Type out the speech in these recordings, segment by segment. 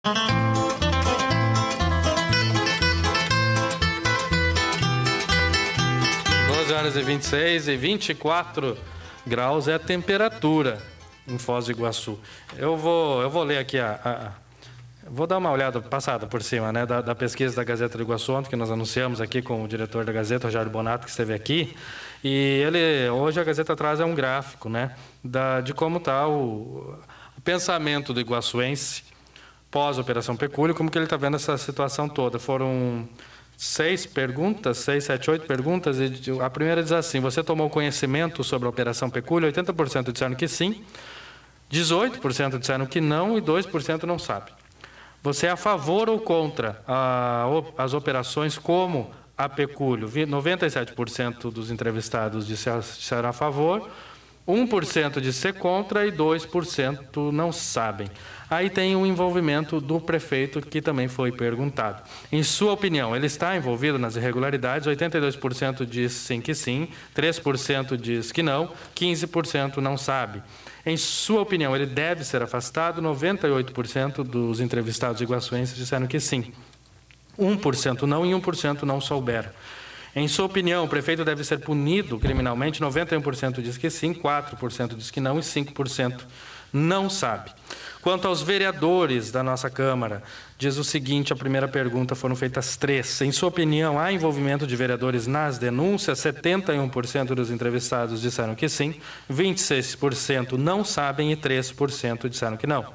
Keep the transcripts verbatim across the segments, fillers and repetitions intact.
doze horas e vinte e seis e vinte e quatro graus é a temperatura em Foz do Iguaçu. Eu vou, eu vou ler aqui a, a vou dar uma olhada passada por cima, né, da, da pesquisa da Gazeta do Iguaçu ontem, que nós anunciamos aqui com o diretor da Gazeta, Rogério Bonato, que esteve aqui. E ele, hoje a Gazeta traz é um gráfico, né, da, de como está o, o pensamento do iguaçuense pós-Operação Pecúlio, como que ele está vendo essa situação toda. Foram seis perguntas, seis, sete, oito perguntas, e a primeira diz assim: você tomou conhecimento sobre a Operação Pecúlio? oitenta por cento disseram que sim, dezoito por cento disseram que não e dois por cento não sabe. Você é a favor ou contra a, as operações como a Pecúlio? noventa e sete por cento dos entrevistados disseram a favor, um por cento disse ser contra e dois por cento não sabem. Aí tem o envolvimento do prefeito, que também foi perguntado. Em sua opinião, ele está envolvido nas irregularidades? oitenta e dois por cento diz sim que sim, três por cento diz que não, quinze por cento não sabe. Em sua opinião, ele deve ser afastado? noventa e oito por cento dos entrevistados iguaçuenses disseram que sim. um por cento não e um por cento não souberam. Em sua opinião, o prefeito deve ser punido criminalmente? noventa e um por cento diz que sim, quatro por cento diz que não e cinco por cento não sabe. Quanto aos vereadores da nossa Câmara, diz o seguinte, a primeira pergunta, foram feitas três. Em sua opinião, há envolvimento de vereadores nas denúncias? setenta e um por cento dos entrevistados disseram que sim, vinte e seis por cento não sabem e três por cento disseram que não.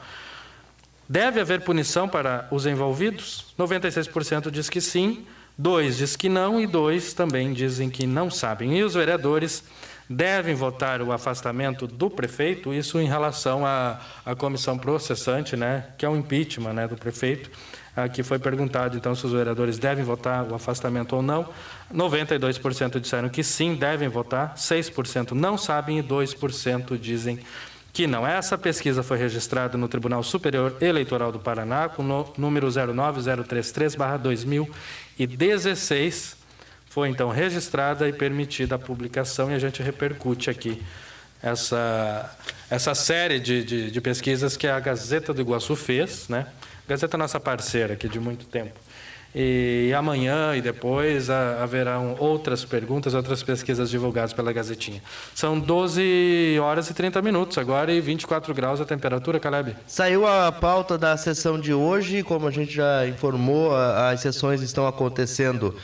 Deve haver punição para os envolvidos? noventa e seis por cento diz que sim, dois diz que não e dois também dizem que não sabem. E os vereadores devem votar o afastamento do prefeito? Isso em relação à, à comissão processante, né, que é o impeachment, né, do prefeito, que foi perguntado então se os vereadores devem votar o afastamento ou não. noventa e dois por cento disseram que sim, devem votar, seis por cento não sabem e dois por cento dizem que não. Essa pesquisa foi registrada no Tribunal Superior Eleitoral do Paraná, com o número zero nove zero três três barra dois mil e dezesseis. Foi então registrada e permitida a publicação, e a gente repercute aqui essa, essa série de, de, de pesquisas que a Gazeta do Iguaçu fez, né? A Gazeta é nossa parceira aqui de muito tempo. E amanhã e depois a, haverão outras perguntas, outras pesquisas divulgadas pela Gazetinha. São doze horas e trinta minutos agora e vinte e quatro graus a temperatura, Caleb. Saiu a pauta da sessão de hoje, como a gente já informou, as sessões estão acontecendo,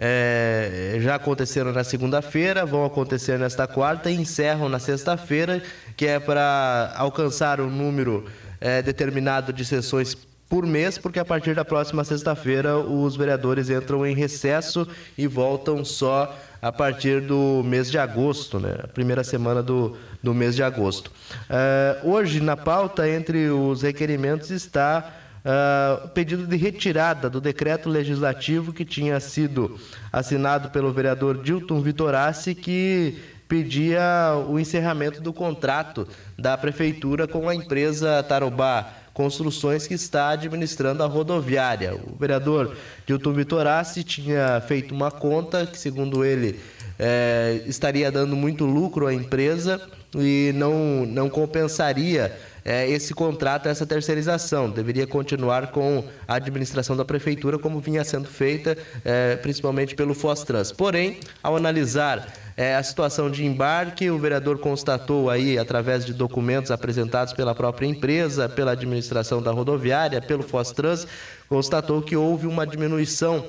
é, já aconteceram na segunda-feira, vão acontecer nesta quarta e encerram na sexta-feira, que é para alcançar um número é, determinado de sessões por mês, porque a partir da próxima sexta-feira os vereadores entram em recesso e voltam só a partir do mês de agosto, né? A primeira semana do, do mês de agosto. Uh, hoje, na pauta, entre os requerimentos, está uh, o pedido de retirada do decreto legislativo que tinha sido assinado pelo vereador Dilton Vitorassi, que pedia o encerramento do contrato da prefeitura com a empresa Tarobá Construções, que está administrando a rodoviária. O vereador Dilton Vitorassi tinha feito uma conta que, segundo ele, é, estaria dando muito lucro à empresa e não, não compensaria é, esse contrato, essa terceirização. Deveria continuar com a administração da prefeitura, como vinha sendo feita, é, principalmente pelo Fostrans. Porém, ao analisar É, a situação de embarque, o vereador constatou aí, através de documentos apresentados pela própria empresa, pela administração da rodoviária, pelo Fostrans, constatou que houve uma diminuição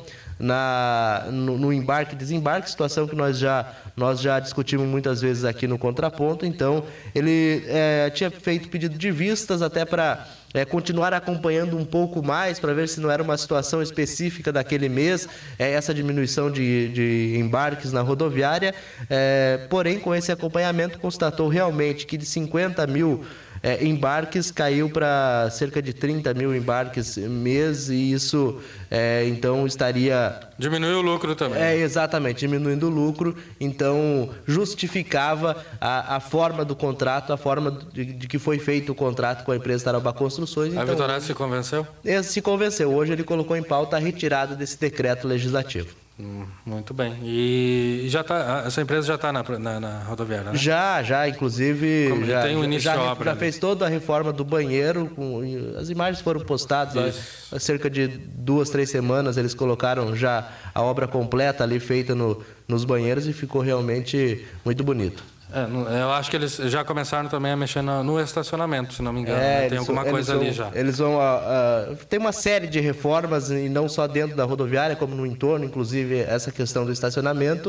na, no, no embarque e desembarque, situação que nós já, nós já discutimos muitas vezes aqui no Contraponto. Então, ele é, tinha feito pedido de vistas até para É, continuar acompanhando um pouco mais para ver se não era uma situação específica daquele mês, é, essa diminuição de, de embarques na rodoviária. É, porém, com esse acompanhamento, constatou realmente que de cinquenta mil é, embarques caiu para cerca de trinta mil embarques mês, e isso é, então estaria... Diminuiu o lucro também. É, exatamente, diminuindo o lucro, então justificava a, a forma do contrato, a forma de, de que foi feito o contrato com a empresa Tarobá Construções. A então, Vitorassi se convenceu? Ele se convenceu. Hoje ele colocou em pauta a retirada desse decreto legislativo. Hum, muito bem. E já tá, essa empresa já está na, na, na rodoviária, né? Já, já, inclusive, Como já, tem um início já, de obra, já fez toda a reforma do banheiro. Com, as imagens foram postadas há, há cerca de duas, três semanas. Eles colocaram já a obra completa ali feita no, nos banheiros e ficou realmente muito bonito. É, eu acho que eles já começaram também a mexer no, no estacionamento, se não me engano. É, né? Tem alguma coisa vão, ali já. Eles vão. Uh, uh, tem uma série de reformas, e não só dentro da rodoviária, como no entorno, inclusive essa questão do estacionamento,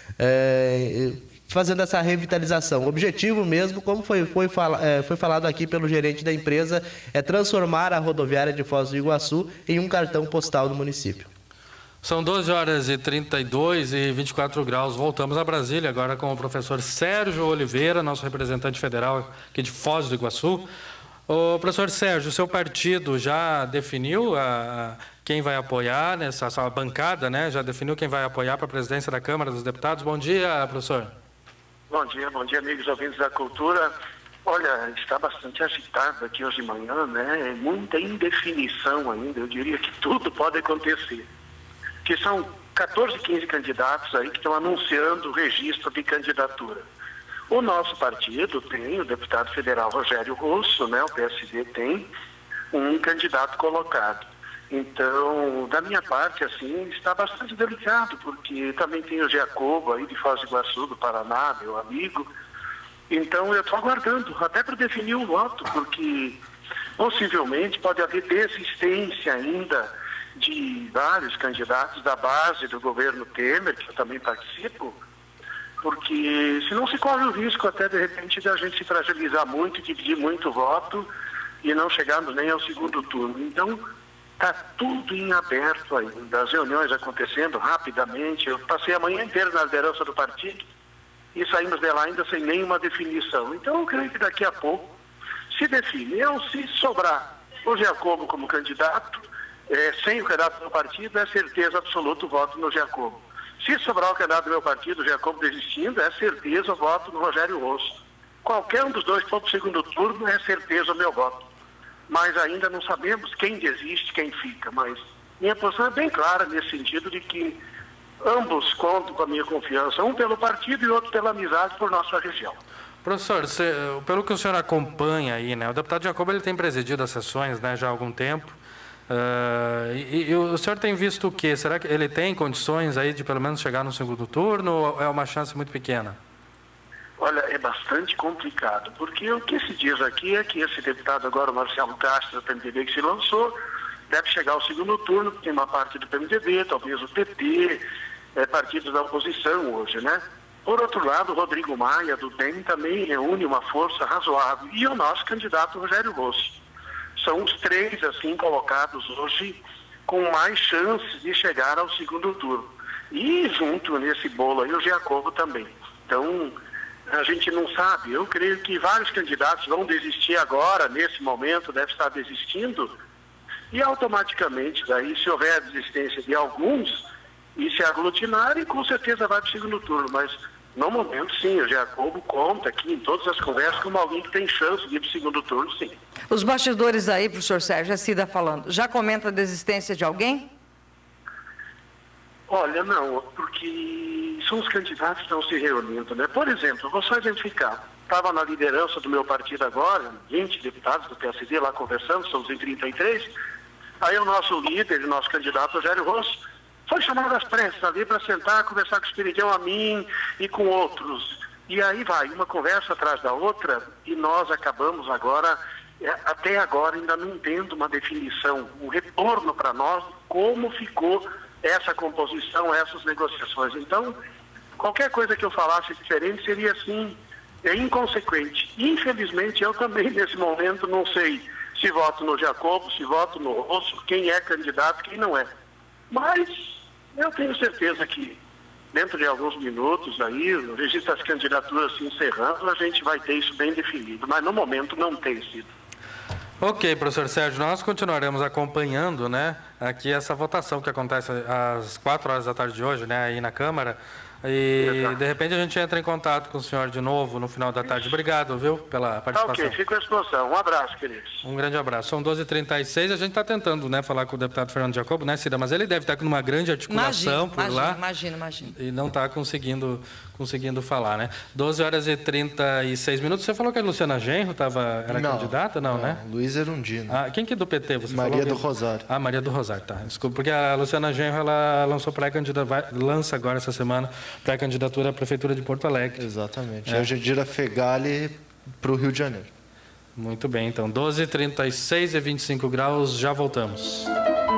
é, fazendo essa revitalização. O objetivo mesmo, como foi, foi, fala, é, foi falado aqui pelo gerente da empresa, é transformar a rodoviária de Foz do Iguaçu em um cartão postal do município. São doze horas e trinta e dois e vinte e quatro graus. Voltamos a Brasília agora com o professor Sérgio Oliveira, nosso representante federal aqui de Foz do Iguaçu. O professor Sérgio, o seu partido já definiu a, quem vai apoiar nessa sua bancada, né? Já definiu quem vai apoiar para a presidência da Câmara dos Deputados. Bom dia, professor. Bom dia, bom dia, amigos ouvintes da cultura. Olha, está bastante agitado aqui hoje de manhã, né? Muita indefinição ainda. Eu diria que tudo pode acontecer. Que são quatorze, quinze candidatos aí que estão anunciando o registro de candidatura. O nosso partido tem, o deputado federal Rogério Rosso, né, o P S D tem um candidato colocado. Então, da minha parte, assim, está bastante delicado, porque também tem o Giacobo aí de Foz do Iguaçu, do Paraná, meu amigo. Então, eu estou aguardando, até para definir o voto, porque possivelmente pode haver desistência ainda de vários candidatos da base do governo Temer, que eu também participo, porque senão se corre o risco até de repente de a gente se fragilizar muito, dividir muito voto e não chegarmos nem ao segundo turno. Então, está tudo em aberto ainda, as reuniões acontecendo rapidamente. Eu passei a manhã inteira na liderança do partido e saímos de lá ainda sem nenhuma definição. Então, eu creio que daqui a pouco se define. Eu, se sobrar o Giacobo como candidato, É, sem o candidato do meu partido, é certeza absoluta o voto no Giacobo. Se sobrar o candidato do meu partido, o Giacobo desistindo, é certeza o voto no Rogério Rosso. Qualquer um dos dois que for para o segundo turno, é certeza o meu voto. Mas ainda não sabemos quem desiste, quem fica. Mas minha posição é bem clara nesse sentido de que ambos contam com a minha confiança, um pelo partido e outro pela amizade por nossa região. Professor, você, pelo que o senhor acompanha aí, né, o deputado Giacobo ele tem presidido as sessões, né, já há algum tempo. Uh, e, e o senhor tem visto o quê? Será que ele tem condições aí de pelo menos chegar no segundo turno ou é uma chance muito pequena? Olha, é bastante complicado, porque o que se diz aqui é que esse deputado agora, o Marcelo Castro, do P M D B, que se lançou, deve chegar ao segundo turno, tem uma parte do P M D B, talvez o P T, é, partidos da oposição hoje, né? Por outro lado, o Rodrigo Maia, do D E M, também reúne uma força razoável, e o nosso candidato, Rogério Rosso. São os três, assim, colocados hoje com mais chances de chegar ao segundo turno. E junto nesse bolo aí o Giacobo também. Então, a gente não sabe. Eu creio que vários candidatos vão desistir agora, nesse momento, deve estar desistindo. E automaticamente, daí, se houver a desistência de alguns e se aglutinarem, com certeza vai para o segundo turno. Mas, no momento, sim, o Giacobo conta aqui em todas as conversas como alguém que tem chance de ir para o segundo turno, sim. Os bastidores aí, professor Sérgio, a Cida falando, já comenta a desistência de alguém? Olha, não, porque são os candidatos que estão se reunindo, né? Por exemplo, vou só exemplificar. Estava na liderança do meu partido agora, vinte deputados do P S D lá conversando, somos em trinta e três. Aí o nosso líder, o nosso candidato, Rogério Rosso, foi chamado às pressas ali para sentar, conversar com o Espiridião, a mim e com outros. E aí vai, uma conversa atrás da outra, e nós acabamos agora, até agora, ainda não tendo uma definição, um retorno para nós, como ficou essa composição, essas negociações. Então, qualquer coisa que eu falasse diferente seria, assim, é inconsequente. Infelizmente, eu também, nesse momento, não sei se voto no Giacobo, se voto no Rosso, quem é candidato, quem não é. Mas eu tenho certeza que dentro de alguns minutos aí, o registro das candidaturas se encerrando, a gente vai ter isso bem definido. Mas no momento não tem sido. Ok, professor Sérgio, nós continuaremos acompanhando, né, aqui essa votação que acontece às quatro horas da tarde de hoje, né, aí na Câmara. E, Exato. de repente, a gente entra em contato com o senhor de novo no final da tarde. Obrigado, viu, pela participação. Tá ok, fico à disposição. Um abraço, queridos. Um grande abraço. São doze e trinta e seis, a gente está tentando, né, falar com o deputado Fernando Jacobo, né, Cida? Mas ele deve estar com uma grande articulação Imagina, por imagina, lá. imagina, imagina. E não está conseguindo, conseguindo falar, né? doze horas e trinta e seis minutos. Você falou que a Luciana Genro tava, era Não, candidata? Não, não, né? Luiz Erundino. Ah, quem que é do P T? Você Maria falou do que... Rosário. Ah, Maria do Rosário, tá. Desculpa, porque a Luciana Genro, ela lançou pré-candidatura, lança agora essa semana pré-candidatura à Prefeitura de Porto Alegre. Exatamente. É. É a Jandira Fegali para o Rio de Janeiro. Muito bem, então, doze e trinta e seis e vinte e cinco graus, já voltamos.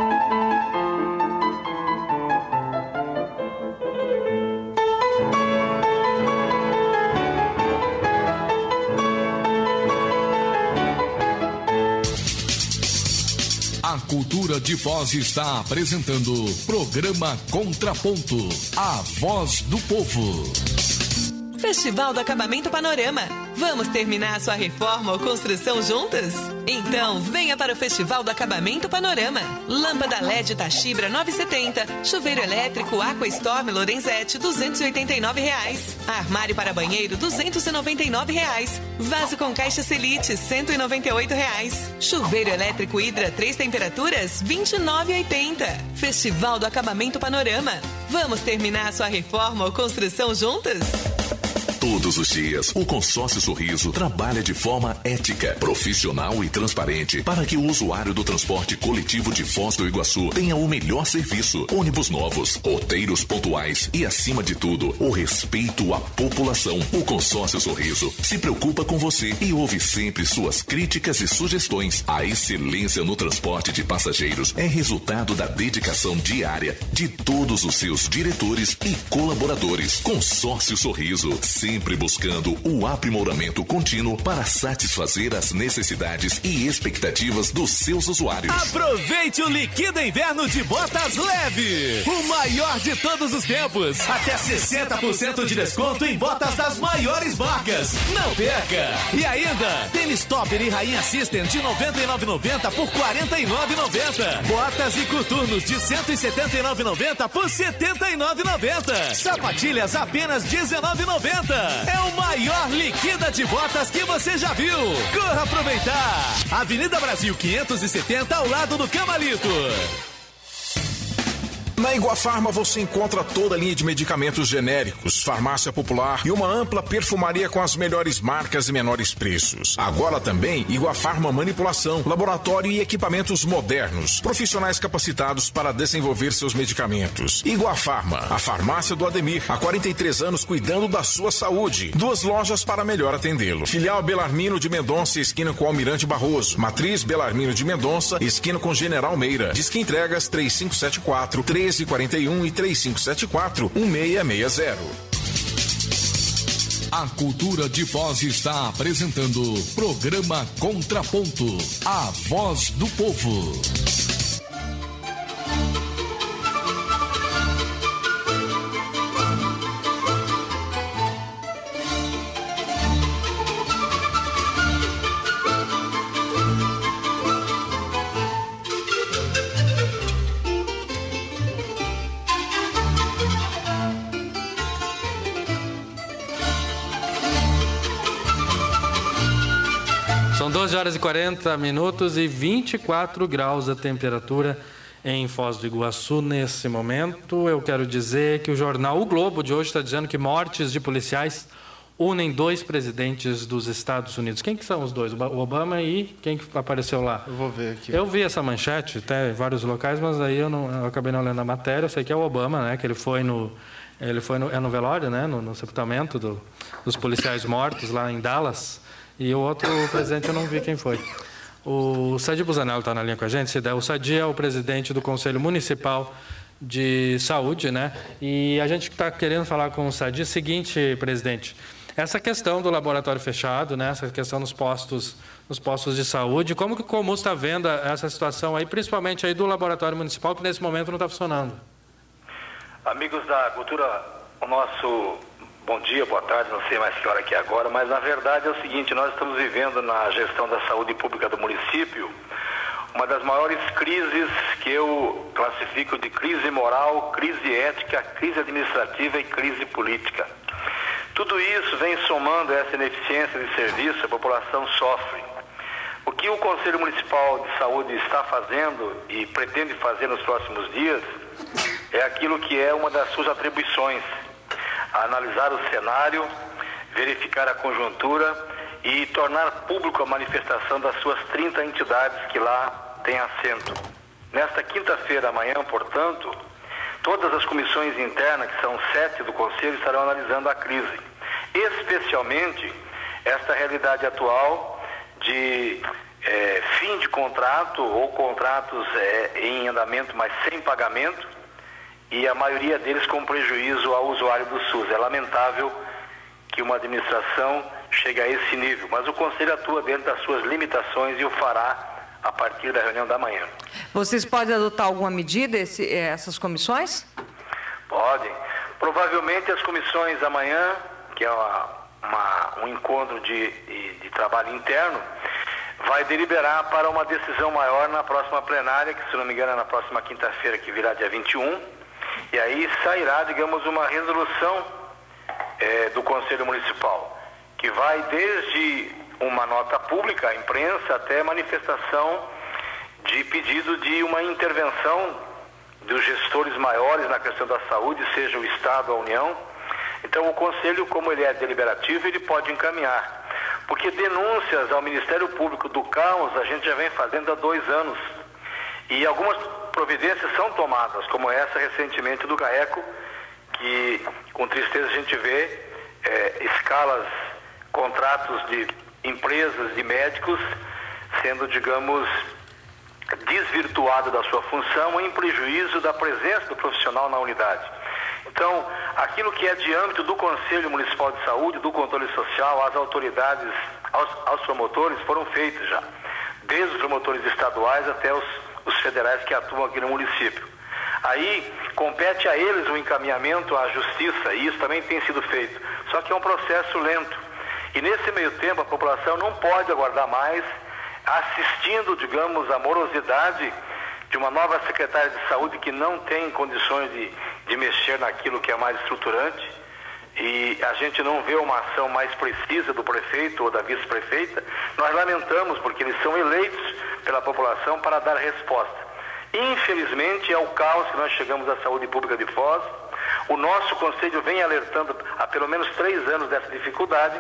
A Cultura de Foz está apresentando programa Contraponto, a voz do povo. Festival do Acabamento Panorama. Vamos terminar sua reforma ou construção juntas? Então, venha para o Festival do Acabamento Panorama. Lâmpada L E D Tachibra novecentos e setenta, chuveiro elétrico Aquastorm Lorenzetti duzentos e oitenta e nove reais, armário para banheiro duzentos e noventa e nove reais, vaso com caixa Selite cento e noventa e oito reais, chuveiro elétrico Hidra três temperaturas vinte e nove reais e oitenta centavos. Festival do Acabamento Panorama. Vamos terminar sua reforma ou construção juntas? Todos os dias, o Consórcio Sorriso trabalha de forma ética, profissional e transparente para que o usuário do transporte coletivo de Foz do Iguaçu tenha o melhor serviço, ônibus novos, roteiros pontuais e, acima de tudo, o respeito à população. O Consórcio Sorriso se preocupa com você e ouve sempre suas críticas e sugestões. A excelência no transporte de passageiros é resultado da dedicação diária de todos os seus diretores e colaboradores. Consórcio Sorriso, sempre buscando o aprimoramento contínuo para satisfazer as necessidades e expectativas dos seus usuários. Aproveite o Liquida Inverno de Botas Leve, o maior de todos os tempos. Até sessenta por cento de desconto em botas das maiores marcas. Não perca! E ainda, tênis Topper e Rainha System de noventa e nove reais e noventa centavos por quarenta e nove reais e noventa centavos. Botas e coturnos de cento e setenta e nove reais e noventa centavos por setenta e nove reais e noventa centavos. Sapatilhas apenas dezenove reais e noventa centavos. É o maior liquida de botas que você já viu. Corra aproveitar. Avenida Brasil quinhentos e setenta, ao lado do Camalito. Na Iguafarma você encontra toda a linha de medicamentos genéricos, farmácia popular e uma ampla perfumaria com as melhores marcas e menores preços. Agora também Iguafarma Manipulação, laboratório e equipamentos modernos, profissionais capacitados para desenvolver seus medicamentos. Iguafarma, a farmácia do Ademir, há quarenta e três anos cuidando da sua saúde. Duas lojas para melhor atendê-lo. Filial Belarmino de Mendonça, esquina com Almirante Barroso. Matriz Belarmino de Mendonça, esquina com General Meira. Disque entregas três cinco sete quatro, três quarenta e um e três cinco sete quatro, um seis seis zero. A Cultura de Foz está apresentando programa Contraponto, a voz do povo. São doze horas e quarenta minutos e vinte e quatro graus a temperatura em Foz do Iguaçu nesse momento. Eu quero dizer que o jornal O Globo de hoje está dizendo que mortes de policiais unem dois presidentes dos Estados Unidos. Quem que são os dois? O Obama e quem que apareceu lá? Eu vou ver aqui. Eu vi essa manchete até em vários locais, mas aí eu, não, eu acabei não lendo a matéria. Eu sei que é o Obama, né? Que ele foi no, ele foi no, é no velório, né? No, no sepultamento do, dos policiais mortos lá em Dallas. E o outro presidente eu não vi quem foi. O Sadi Busanello está na linha com a gente. O Sadi é o presidente do Conselho Municipal de Saúde, né? E a gente está querendo falar com o Sadi o seguinte, presidente. Essa questão do laboratório fechado, né? Essa questão nos postos, nos postos de saúde, como que o Comu está vendo essa situação aí, principalmente aí do laboratório municipal, que nesse momento não está funcionando? Amigos da Cultura, o nosso bom dia, boa tarde, não sei mais que hora que é agora, mas na verdade é o seguinte, nós estamos vivendo na gestão da saúde pública do município uma das maiores crises que eu classifico classifico de crise moral, crise ética, crise administrativa e crise política. Tudo isso vem somando essa ineficiência de serviço, a população sofre. O que o Conselho Municipal de Saúde está fazendo e pretende fazer nos próximos dias é aquilo que é uma das suas atribuições: analisar o cenário, verificar a conjuntura e tornar público a manifestação das suas trinta entidades que lá têm assento. Nesta quinta-feira, amanhã, portanto, todas as comissões internas, que são sete do Conselho, estarão analisando a crise, especialmente esta realidade atual de é, fim de contrato ou contratos é, em andamento, mas sem pagamento, e a maioria deles com prejuízo ao usuário do SUS. É lamentável que uma administração chegue a esse nível, mas o Conselho atua dentro das suas limitações e o fará a partir da reunião da manhã. Vocês podem adotar alguma medida, esse, essas comissões? Podem. Provavelmente as comissões amanhã, que é uma, uma, um encontro de, de, de trabalho interno, vai deliberar para uma decisão maior na próxima plenária, que, se não me engano, é na próxima quinta-feira, que virá dia vinte e um, e aí sairá, digamos, uma resolução é, do Conselho Municipal, que vai desde uma nota pública à imprensa até manifestação de pedido de uma intervenção dos gestores maiores na questão da saúde, seja o Estado ou a União. Então o Conselho, como ele é deliberativo, ele pode encaminhar, porque denúncias ao Ministério Público do caos a gente já vem fazendo há dois anos, e algumas providências são tomadas, como essa recentemente do GAECO, que com tristeza a gente vê é, escalas, contratos de empresas, de médicos, sendo, digamos, desvirtuado da sua função em prejuízo da presença do profissional na unidade. Então, aquilo que é de âmbito do Conselho Municipal de Saúde, do controle social, às autoridades, aos, aos promotores, foram feitos já, desde os promotores estaduais até os, os federais que atuam aqui no município. Aí, compete a eles o encaminhamento à justiça, e isso também tem sido feito, só que é um processo lento. E nesse meio tempo a população não pode aguardar mais, assistindo, digamos, a morosidade de uma nova secretária de saúde que não tem condições de, de mexer naquilo que é mais estruturante, e a gente não vê uma ação mais precisa do prefeito ou da vice-prefeita. Nós lamentamos, porque eles são eleitos pela população para dar resposta. Infelizmente é o caos que nós chegamos à saúde pública de Foz. O nosso conselho vem alertando há pelo menos três anos dessa dificuldade.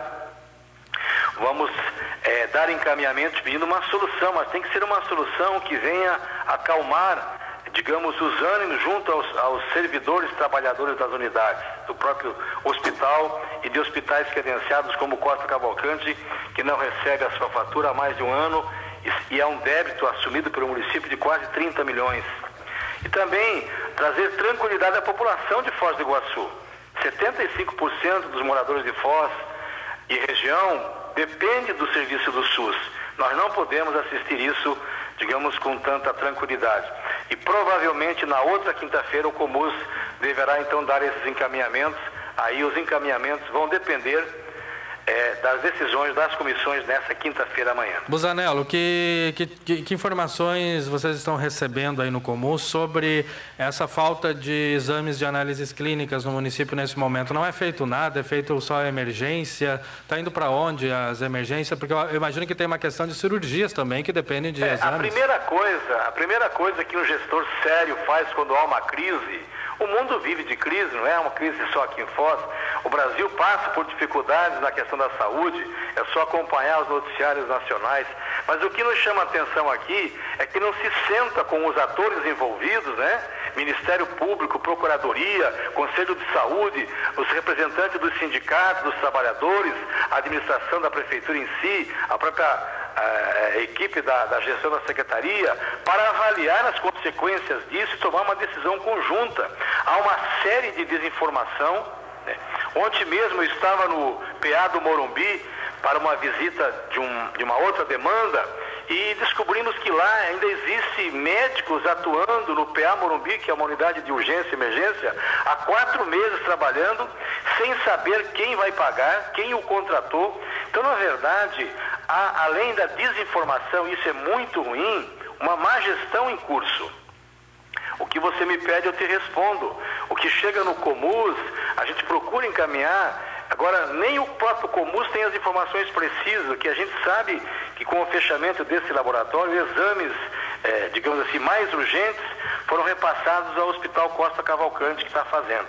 Vamos é, dar encaminhamento pedindo uma solução, mas tem que ser uma solução que venha acalmar, digamos, os ânimos junto aos, aos servidores, trabalhadores das unidades, do próprio hospital e de hospitais credenciados como Costa Cavalcante, que não recebe a sua fatura há mais de um ano e, e é um débito assumido pelo município de quase trinta milhões. E também trazer tranquilidade à população de Foz do Iguaçu. setenta e cinco por cento dos moradores de Foz e região depende do serviço do SUS. Nós não podemos assistir isso, digamos, com tanta tranquilidade. E provavelmente na outra quinta-feira o Comus deverá então dar esses encaminhamentos. Aí os encaminhamentos vão depender é, das decisões das comissões nessa quinta-feira amanhã. Busanello, que, que, que informações vocês estão recebendo aí no Comus sobre essa falta de exames de análises clínicas no município nesse momento? Não é feito nada, é feito só emergência? Está indo para onde as emergências? Porque eu imagino que tem uma questão de cirurgias também que dependem de é, exames. A primeira coisa, a primeira coisa que um gestor sério faz quando há uma crise, o mundo vive de crise, não é uma crise só aqui em Foz. O Brasil passa por dificuldades na questão da saúde, é só acompanhar os noticiários nacionais. Mas o que nos chama a atenção aqui é que não se senta com os atores envolvidos, né? Ministério Público, Procuradoria, Conselho de Saúde, os representantes dos sindicatos, dos trabalhadores, a administração da Prefeitura em si, a própria a equipe da, da gestão da Secretaria, para avaliar as consequências disso e tomar uma decisão conjunta. Há uma série de desinformação, né? Ontem mesmo eu estava no P A do Morumbi para uma visita de, um, de uma outra demanda e descobrimos que lá ainda existe médicos atuando no P A Morumbi, que é uma unidade de urgência e emergência, há quatro meses trabalhando, sem saber quem vai pagar, quem o contratou. Então, na verdade, há, além da desinformação, isso é muito ruim, uma má gestão em curso. O que você me pede, eu te respondo. O que chega no Comus, a gente procura encaminhar. Agora, nem o próprio Comus tem as informações precisas, que a gente sabe que com o fechamento desse laboratório, exames, é, digamos assim, mais urgentes, foram repassados ao Hospital Costa Cavalcante, que está fazendo.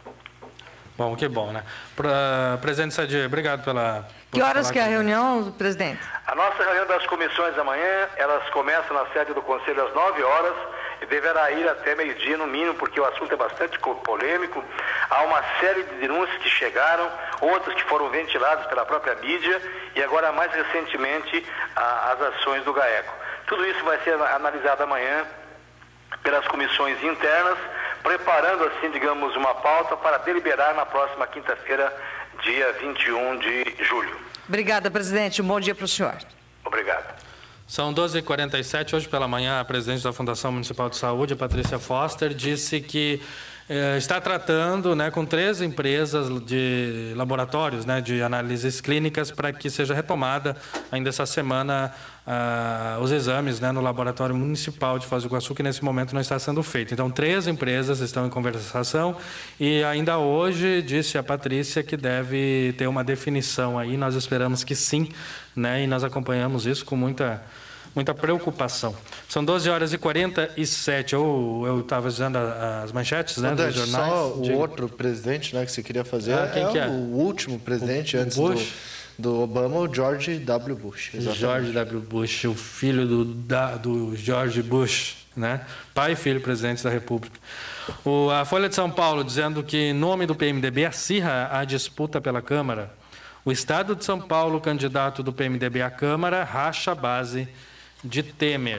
Bom, que bom, né? Pra, presidente Sadir, obrigado pela... Que horas que é a reunião, presidente? A nossa reunião das comissões amanhã, elas começam na sede do Conselho às nove horas e deverá ir até meio-dia no mínimo, porque o assunto é bastante polêmico. Há uma série de denúncias que chegaram, outras que foram ventiladas pela própria mídia e agora, mais recentemente, a, as ações do GAECO. Tudo isso vai ser analisado amanhã pelas comissões internas, preparando, assim, digamos, uma pauta para deliberar na próxima quinta-feira, dia vinte e um de julho. Obrigada, presidente. Um bom dia para o senhor. Obrigado. São doze e quarenta e sete. Hoje pela manhã, a presidente da Fundação Municipal de Saúde, a Patrícia Foster, disse que eh, está tratando, né, com três empresas de laboratórios, né, de análises clínicas, para que seja retomada ainda essa semana ah, os exames, né, no Laboratório Municipal de Foz do Iguaçu, que nesse momento não está sendo feito. Então, três empresas estão em conversação e ainda hoje disse a Patrícia que deve ter uma definição aí. Nós esperamos que sim, né, e nós acompanhamos isso com muita... muita preocupação. São doze horas e quarenta e sete. Eu eu estava dizendo as manchetes, né, dos jornais. Só o Diga. outro presidente, né, que você queria fazer, Ah, quem é, que é? o último presidente O- o antes Bush? do, do Obama, o George W. Bush. Exatamente. George W. Bush, o filho do, da, do George Bush, né? Pai e filho presidentes da República. O, a Folha de São Paulo dizendo que, em nome do P M D B, acirra a disputa pela Câmara. O Estado de São Paulo, candidato do P M D B à Câmara, racha a base de Temer.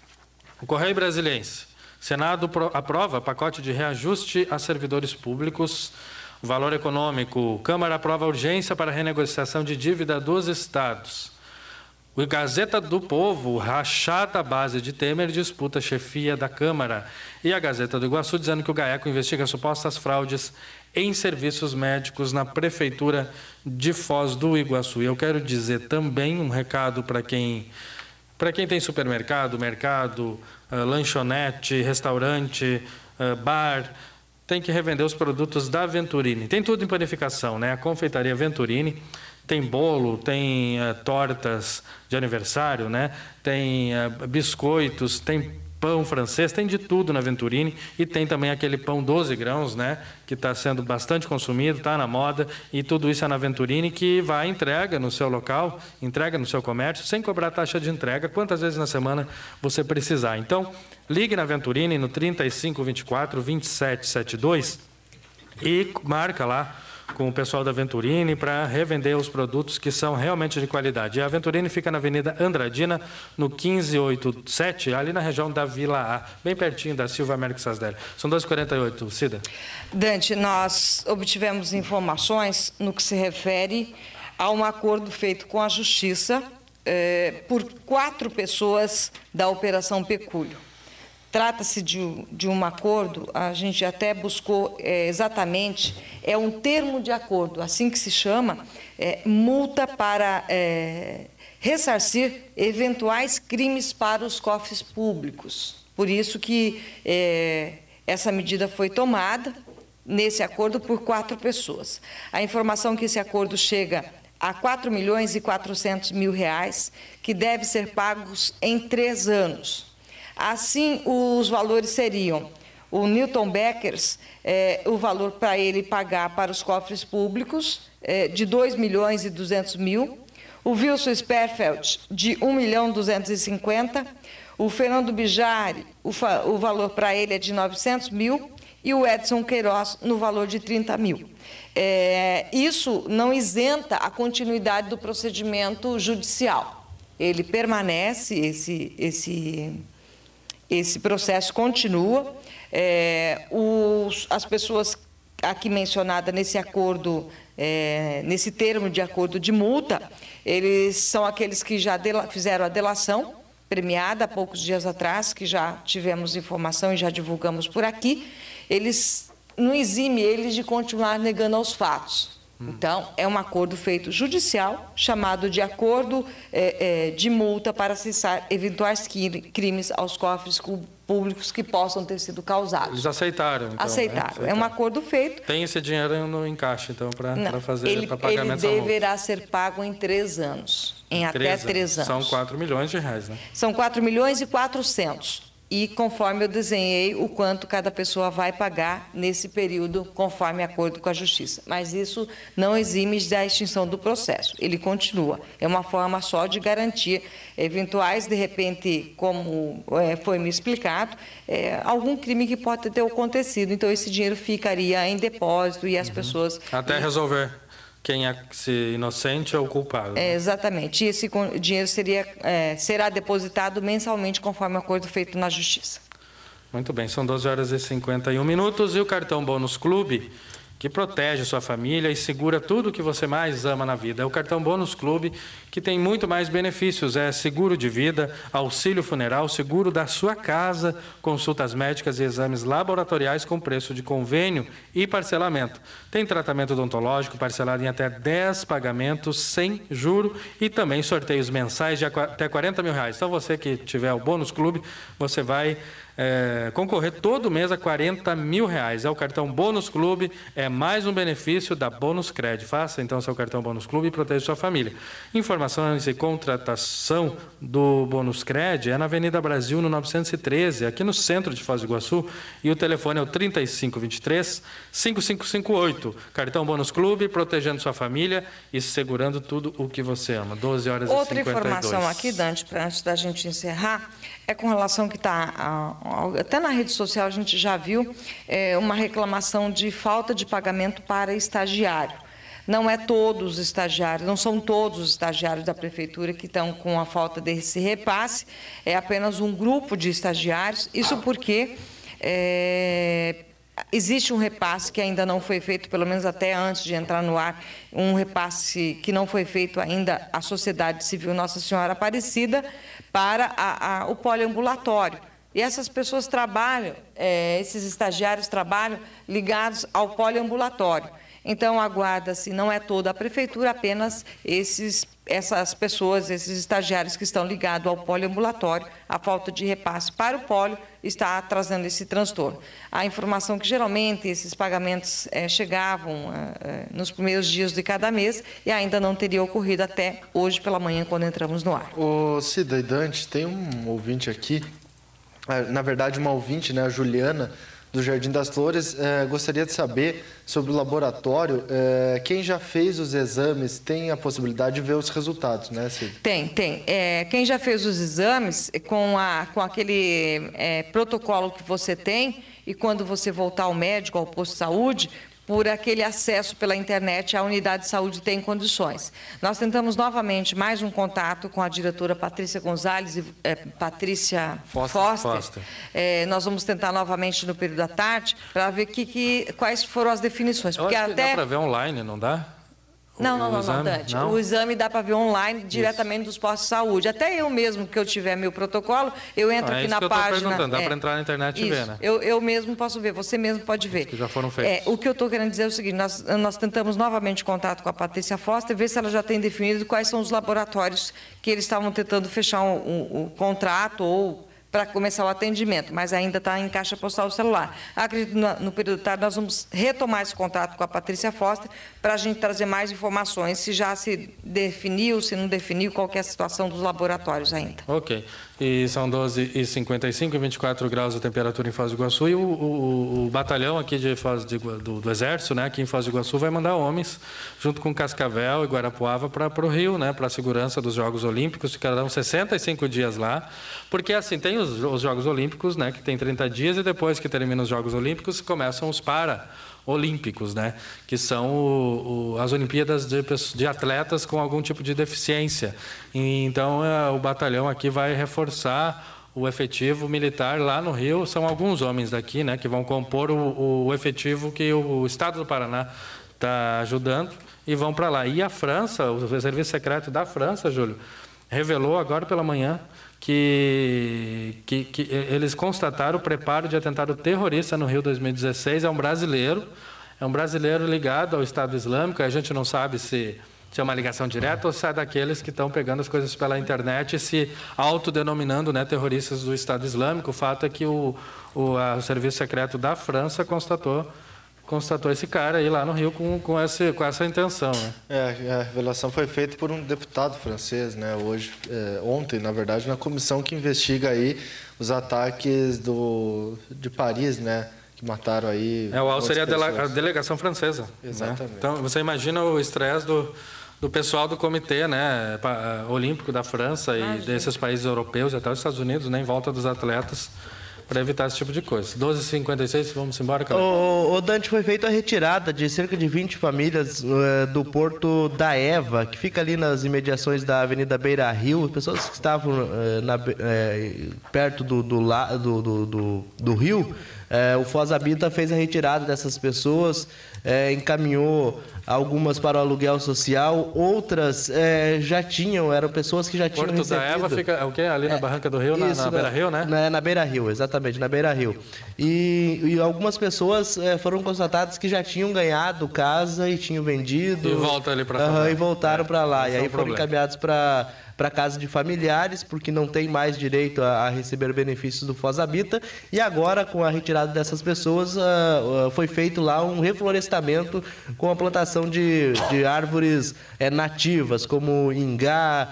O Correio Brasiliense. Senado aprova pacote de reajuste a servidores públicos. Valor econômico. Câmara aprova urgência para renegociação de dívida dos estados. O Gazeta do Povo, rachada a base de Temer, disputa a chefia da Câmara. E a Gazeta do Iguaçu dizendo que o GAECO investiga supostas fraudes em serviços médicos na Prefeitura de Foz do Iguaçu. E eu quero dizer também um recado para quem... Para quem tem supermercado, mercado, uh, lanchonete, restaurante, uh, bar, tem que revender os produtos da Venturini. Tem tudo em panificação, né? A confeitaria Venturini tem bolo, tem uh, tortas de aniversário, né? Tem uh, biscoitos, tem pão francês, tem de tudo na Venturini e tem também aquele pão doze grãos, né, que está sendo bastante consumido, está na moda, e tudo isso é na Venturini, que vai entrega no seu local, entrega no seu comércio, sem cobrar taxa de entrega, quantas vezes na semana você precisar. Então, ligue na Venturini no trinta e cinco, vinte e quatro, vinte e sete, setenta e dois e marca lá com o pessoal da Venturini para revender os produtos que são realmente de qualidade. E a Venturini fica na Avenida Andradina, no quinze oitenta e sete, ali na região da Vila A, bem pertinho da Silva Américo Sasdelli. São doze e quarenta e oito, Cida. Dante, nós obtivemos informações no que se refere a um acordo feito com a Justiça eh, por quatro pessoas da Operação Pecúlio. Trata-se de, de um acordo, a gente até buscou é, exatamente, é um termo de acordo, assim que se chama, é, multa para é, ressarcir eventuais crimes para os cofres públicos. Por isso que é, essa medida foi tomada nesse acordo por quatro pessoas. A informação que esse acordo chega a quatro milhões e quatrocentos mil reais, que deve ser pagos em três anos. Assim, os valores seriam: o Newton Beckers, é, o valor para ele pagar para os cofres públicos, é, de dois milhões e duzentos mil, o Wilson Sperfeld, de um milhão duzentos e cinquenta, o Fernando Bijari, o, o valor para ele é de novecentos mil, e o Edson Queiroz, no valor de trinta mil. É, isso não isenta a continuidade do procedimento judicial. Ele permanece, esse... esse Esse processo continua. É, os, as pessoas aqui mencionadas nesse acordo, é, nesse termo de acordo de multa, eles são aqueles que já dela, fizeram a delação premiada há poucos dias atrás, que já tivemos informação e já divulgamos por aqui. Eles não exime eles de continuar negando aos fatos. Então, é um acordo feito judicial, chamado de acordo é, é, de multa para cessar eventuais crimes aos cofres públicos que possam ter sido causados. Eles aceitaram, então, aceitaram. Né? aceitaram. É um acordo feito. Tem esse dinheiro no encaixe, então, para fazer para pagamento. Ele deverá ser pago em três anos, em três até três anos. São quatro milhões de reais, né? São quatro milhões e quatrocentos. E conforme eu desenhei o quanto cada pessoa vai pagar nesse período, conforme acordo com a Justiça. Mas isso não exime da extinção do processo, ele continua. É uma forma só de garantir eventuais, de repente, como é, foi me explicado, é, algum crime que pode ter acontecido. Então, esse dinheiro ficaria em depósito e as uhum. pessoas... Até e... resolver quem é se inocente ou culpado. Né? É, exatamente. E esse dinheiro seria, é, será depositado mensalmente conforme o acordo feito na Justiça. Muito bem, são doze horas e cinquenta e um minutos e o cartão Bônus Clube, que protege sua família e segura tudo o que você mais ama na vida. É o cartão Bônus Clube, que tem muito mais benefícios. É seguro de vida, auxílio funeral, seguro da sua casa, consultas médicas e exames laboratoriais com preço de convênio e parcelamento. Tem tratamento odontológico parcelado em até dez pagamentos sem juro e também sorteios mensais de até quarenta mil reais. Então, você que tiver o Bônus Clube, você vai... É, concorrer todo mês a quarenta mil reais. É o cartão Bônus Clube, é mais um benefício da Bônus Cred. Faça então seu cartão Bônus Clube e proteja sua família. Informações e contratação do Bônus Cred é na Avenida Brasil, no novecentos e treze, aqui no centro de Foz do Iguaçu, e o telefone é o trinta e cinco, vinte e três, cinquenta e cinco cinquenta e oito. Cartão Bônus Clube, protegendo sua família e segurando tudo o que você ama. doze horas e cinquenta e dois. Outra informação aqui, Dante, para antes da gente encerrar, é com relação que está... Até na rede social a gente já viu é, uma reclamação de falta de pagamento para estagiário. Não é todos os estagiários, não são todos os estagiários da Prefeitura que estão com a falta desse repasse, é apenas um grupo de estagiários, isso porque é, existe um repasse que ainda não foi feito, pelo menos até antes de entrar no ar, um repasse que não foi feito ainda à Sociedade Civil Nossa Senhora Aparecida para a, a, o poliambulatório. E essas pessoas trabalham, é, esses estagiários trabalham ligados ao poliambulatório. Então, aguarda-se, não é toda a Prefeitura, apenas esses, essas pessoas, esses estagiários que estão ligados ao poliambulatório, a falta de repasse para o pólio está trazendo esse transtorno. A informação que geralmente esses pagamentos é, chegavam é, nos primeiros dias de cada mês e ainda não teria ocorrido até hoje pela manhã, quando entramos no ar. Ô, Cida e Dante, tem um ouvinte aqui, na verdade uma ouvinte, né, a Juliana, do Jardim das Flores, eh, gostaria de saber sobre o laboratório. Eh, quem já fez os exames tem a possibilidade de ver os resultados, né, Cida? Tem, tem. É, quem já fez os exames, com, a, com aquele é, protocolo que você tem, e quando você voltar ao médico, ao posto de saúde, por aquele acesso pela internet, a unidade de saúde tem condições. Nós tentamos novamente mais um contato com a diretora Patrícia Gonzalez e é, Patrícia Foster. Foster. Foster. É, nós vamos tentar novamente no período da tarde para ver que, que, quais foram as definições. Eu porque acho que até... dá para ver online, não dá? Não, não, o não, exame? não, Dante. Não? O exame dá para ver online, isso, diretamente dos postos de saúde. Até eu mesmo, que eu tiver meu protocolo, eu entro ah, é aqui na que eu página. Dá é, para entrar na internet isso, e ver, né? Eu, eu mesmo posso ver, você mesmo pode ver. Que já foram feitos. É, o que eu estou querendo dizer é o seguinte, nós, nós tentamos novamente contato com a Patrícia Foster, ver se ela já tem definido quais são os laboratórios que eles estavam tentando fechar o, o, o contrato ou para começar o atendimento, mas ainda está em caixa postal celular. Acredito no, no período de tarde nós vamos retomar esse contato com a Patrícia Foster para a gente trazer mais informações, se já se definiu, se não definiu, qual que é a situação dos laboratórios ainda. Ok. E são doze e cinquenta e cinco, vinte e quatro graus a temperatura em Foz do Iguaçu, e o, o, o batalhão aqui de Foz de, do, do Exército, né, aqui em Foz do Iguaçu, vai mandar homens, junto com Cascavel e Guarapuava, para o Rio, né, para a segurança dos Jogos Olímpicos. Ficarão sessenta e cinco dias lá, porque assim, tem os, os Jogos Olímpicos, né, que tem trinta dias, e depois que terminam os Jogos Olímpicos, começam os para olímpicos, né, que são o, o, as Olimpíadas de, de atletas com algum tipo de deficiência. E, então, é, o batalhão aqui vai reforçar o efetivo militar lá no Rio. São alguns homens daqui, né, que vão compor o, o efetivo que o, o Estado do Paraná está ajudando e vão para lá. E a França, o Serviço Secreto da França, Júlio, revelou agora pela manhã Que, que, que eles constataram o preparo de atentado terrorista no Rio dois mil e dezesseis. É um brasileiro, é um brasileiro ligado ao Estado Islâmico. A gente não sabe se se é uma ligação direta ou se é daqueles que estão pegando as coisas pela internet e se autodenominando, né, terroristas do Estado Islâmico. O fato é que o, o, a, o Serviço Secreto da França constatou, constatou esse cara aí lá no Rio com, com, esse, com essa intenção. Né? É, a revelação foi feita por um deputado francês, né, hoje, é, ontem, na verdade, na comissão que investiga aí os ataques do, de Paris, né? Que mataram aí... É, o alvo seria a, dele, a delegação francesa. Exatamente. Né? Então, você imagina o estresse do, do pessoal do comitê, né, olímpico da França e ah, desses países europeus e até os Estados Unidos, né, em volta dos atletas, para evitar esse tipo de coisa. doze e cinquenta e seis, vamos embora, cara. O, o Dante, foi feita a retirada de cerca de vinte famílias uh, do Porto da Eva, que fica ali nas imediações da Avenida Beira Rio. Pessoas que estavam uh, na, uh, perto do, do, do, do, do, do rio. É, o Foz Habita fez a retirada dessas pessoas, é, encaminhou algumas para o aluguel social, outras é, já tinham, eram pessoas que já tinham Porto recebido. da Eva fica o quê? Ali na é, Barranca do Rio, isso, na, na Beira Rio, né? Na, na Beira Rio, exatamente, na Beira Rio. E, e algumas pessoas é, foram constatadas que já tinham ganhado casa e tinham vendido. E volta ali para uh, E voltaram é, para lá. E aí é um foram problema. encaminhados para... para casa de familiares, porque não tem mais direito a, a receber benefícios do Foz Habita. E agora, com a retirada dessas pessoas, uh, uh, foi feito lá um reflorestamento com a plantação de, de árvores uh, nativas, como ingá,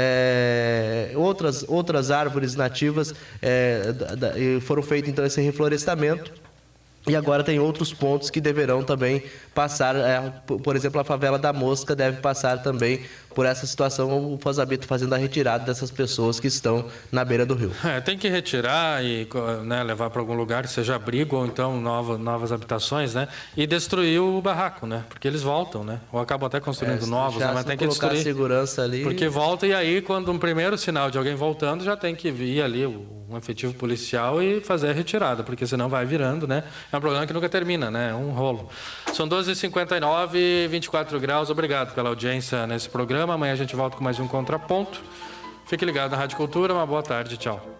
É, outras, outras árvores nativas. É, da, da, foram feitos então esse reflorestamento. E agora tem outros pontos que deverão também passar, é, por exemplo, a favela da Mosca deve passar também por essa situação, o Foz Habita fazendo a retirada dessas pessoas que estão na beira do rio. É, tem que retirar e, né, levar para algum lugar, seja abrigo ou então nova, novas habitações, né, e destruir o barraco, né, porque eles voltam, né, ou acabam até construindo é, novos, né, mas tem que destruir. Segurança ali. Porque volta e aí quando um primeiro sinal de alguém voltando já tem que vir ali um efetivo policial e fazer a retirada, porque senão vai virando, né, é um problema que nunca termina, né, é um rolo. São doze e cinquenta e nove, vinte e quatro graus, obrigado pela audiência nesse programa. Amanhã a gente volta com mais um Contraponto. Fique ligado na Rádio Cultura, uma boa tarde, tchau.